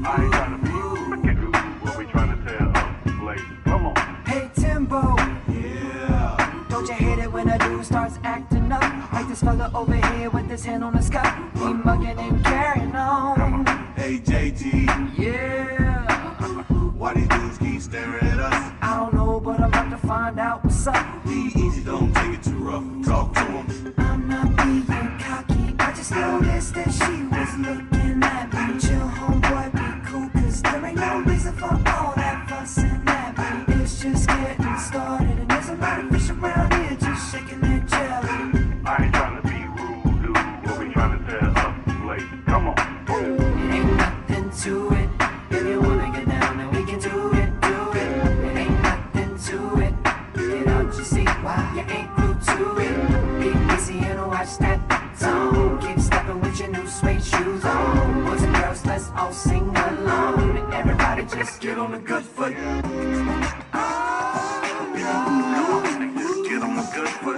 I ain't trying to be rude. Get rude. What we trying to tell us, ladies? Come on. Hey Timbo, Yeah. don't you hate it when a dude starts acting up? Like this fella over here with his hand on his cup. He mugging and carrying on. Hey JT. Yeah. Why these dudes keep staring at us? I don't know, but I'm about to find out what's up. Be easy, don't take it too rough. Talk to them. I'm not being cocky, I just noticed that she was looking at me. Chill, homeboy, be cool, cause there ain't no reason for all that fuss and that. It's just getting started, and there's a lot of fish around here just shaking their jelly. I ain't trying to be rude, dude. What we trying to tell us, ladies? Come on. It ain't nothing to it. If you wanna get down, then we can do it, do it. It ain't nothing to it. Get out, you see why you ain't glued to it. Be easy and watch that zone. Keep stepping with your new suede shoes on. Boys and girls, let's all sing along. Everybody just get on a good foot. Just get on a good foot.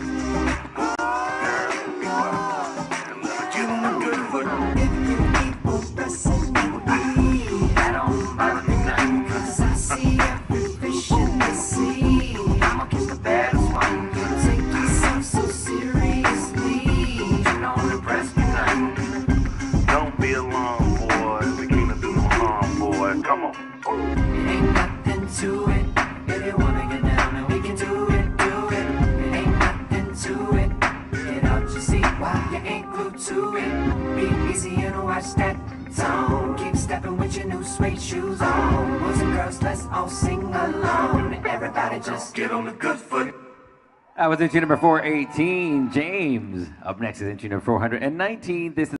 Girl, be quiet. And let her get on a good foot. If you people pressing me, I don't bother me none, cause I see every fish in the sea. I'ma kiss the baddest one. You take yourself so seriously. You don't impress me none. Don't be alarmed, boy. We can't do no harm, boy. Come on. It ain't nothing to it. If you wanna get down, then we can do it, do it. It ain't nothing to it. Get out, you see why you ain't glued to it. Be easy and watch that zone. Keep stepping with your new suede shoes on. Boys and girls, let's all sing along. Everybody just Get on a good foot. That was entry number 418, James. Up next is entry number 419. This is